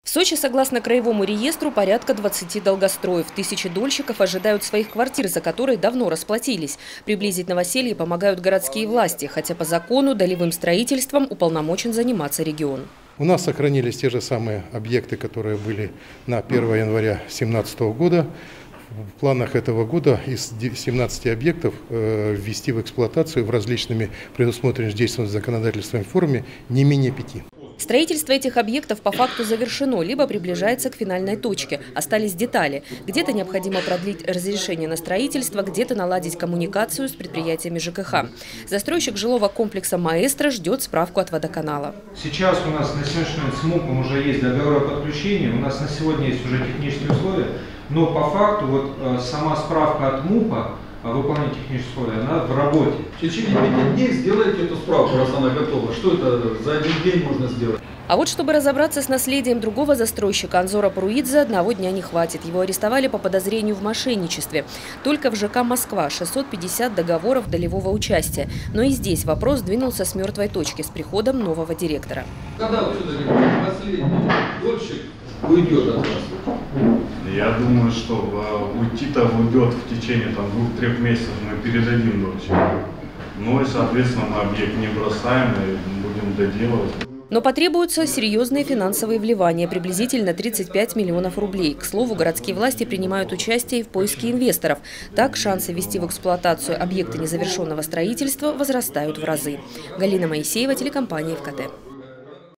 В Сочи, согласно краевому реестру, порядка 20 долгостроев. Тысячи дольщиков ожидают своих квартир, за которые давно расплатились. Приблизить новоселье помогают городские власти, хотя по закону долевым строительством уполномочен заниматься регион. У нас сохранились те же самые объекты, которые были на 1 января 2017 года. В планах этого года из 17 объектов ввести в эксплуатацию в различными предусмотренными действующим законодательством форме не менее 5. Строительство этих объектов по факту завершено, либо приближается к финальной точке. Остались детали. Где-то необходимо продлить разрешение на строительство, где-то наладить коммуникацию с предприятиями ЖКХ. Застройщик жилого комплекса «Маэстро» ждет справку от водоканала. Сейчас у нас на сегодняшний момент с МУПом уже есть договор о подключении, у нас на сегодня есть уже технические условия, но по факту вот сама справка от МУПа о выполнении технических условий, она в работе. В течение 5 дней сделайте эту справку, раз она готова. Что это за один день можно сделать? А вот чтобы разобраться с наследием другого застройщика Анзора Паруидзе, одного дня не хватит. Его арестовали по подозрению в мошенничестве. Только в ЖК «Москва» 650 договоров долевого участия. Но и здесь вопрос двинулся с мертвой точки с приходом нового директора. Когда вот все-таки последний дольщик уйдет от вас? Я думаю, что уйти-то уйдет в течение 2-3 месяцев, мы передадим дольщику. Ну и, соответственно, мы объект не бросаем и будем доделывать. Но потребуются серьезные финансовые вливания, приблизительно 35 миллионов рублей. К слову, городские власти принимают участие в поиске инвесторов. Так, шансы ввести в эксплуатацию объекты незавершенного строительства возрастают в разы. Галина Моисеева, телекомпания ФКТ.